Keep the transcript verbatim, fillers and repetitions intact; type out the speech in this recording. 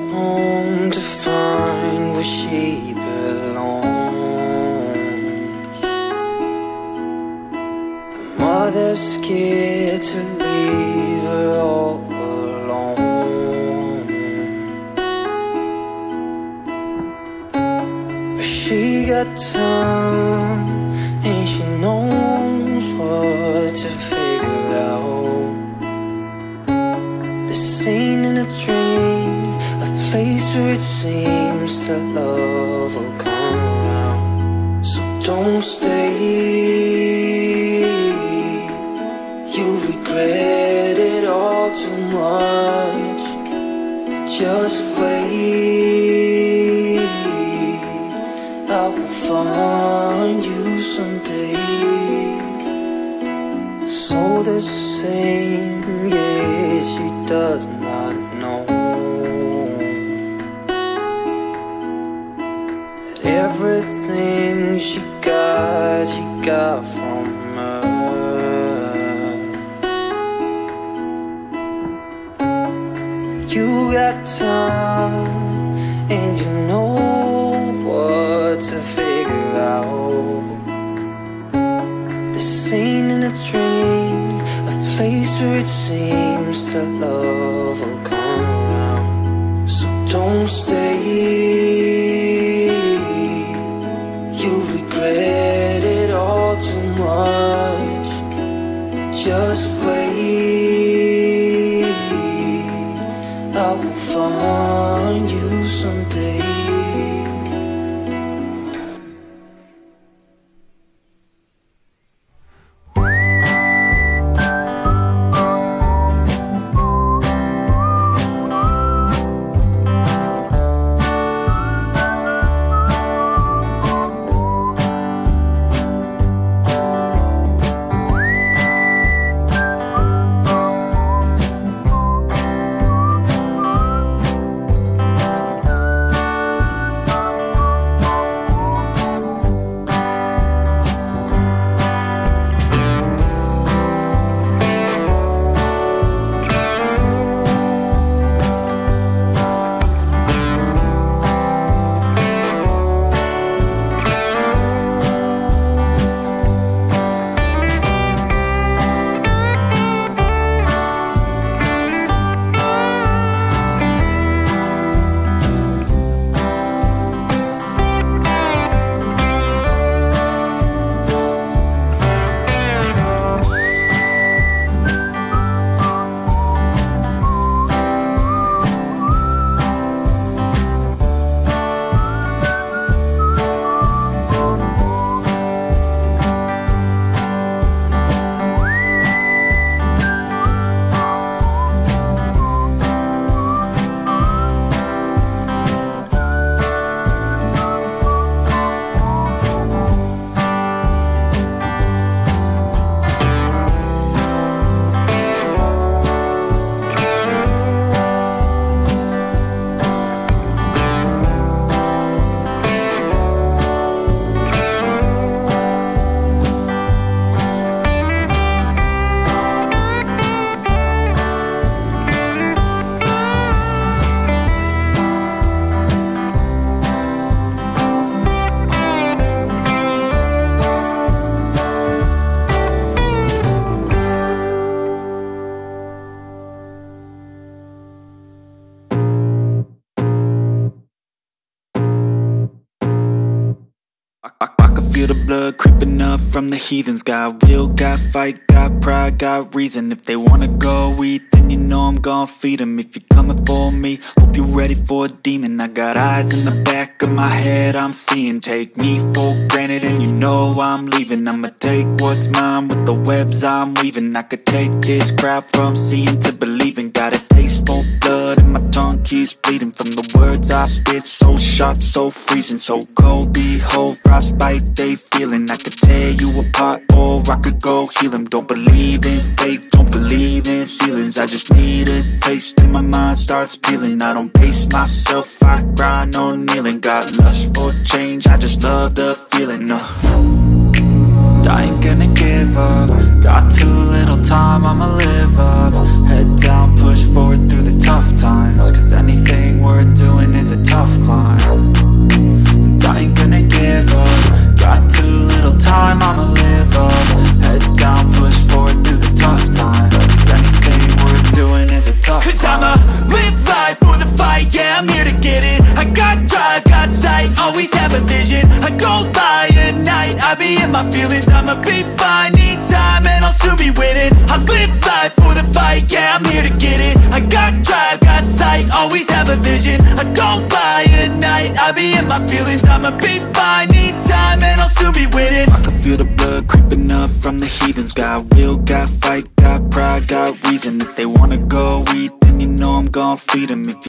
home to find where she belongs. Her mother's scared to leave her all alone, but she got time and she knows what to figure out. This ain't in a dream, a place where it seems that love will come around. So don't stay, you regret it all too much. Just wait, I will find you someday. So the same, yeah, she does not know that everything she got, she got from her. You got time and you know what to figure out. This ain't in a dream, a place where it seems that love will come around. So don't stay, you regret it all too much. Just wait, I will find you someday. Blood creeping up from the heathens. Got will, got fight, got pride, got reason. If they wanna go eat, then you know I'm gon' feed them. If you're coming for me, hope you're ready for a demon. I got eyes in the back of my head, I'm seeing. Take me for granted and you know I'm leaving. I'ma take what's mine with the webs I'm weaving. I could take this crowd from seeing to believing. Got a taste for blood and my tongue keeps bleeding from the words I spit. So sharp, so freezing, so cold. Behold, frostbite they feeling. I could tear you apart or I could go heal them. Don't believe in fate, don't believe in ceilings. I just need a taste and my mind starts peeling. I don't pace myself, I grind on kneeling. Got lust for change, I just love the feeling. uh. I ain't gonna give up. Got too little time, I'ma live up. Head down, push forward through the tough times, cause anything worth doing always have a vision. I don't lie at night, I be in my feelings. I'ma be fine, need time and I'll soon be winning. I live life for the fight, yeah, I'm here to get it. I got drive, got sight, always have a vision. I don't lie at night, I be in my feelings. I'ma be fine, need time and I'll soon be winning. I can feel the blood creeping up from the heathens. Got will, got fight, got pride, got reason. If they wanna go eat, then you know I'm gon' feed them. If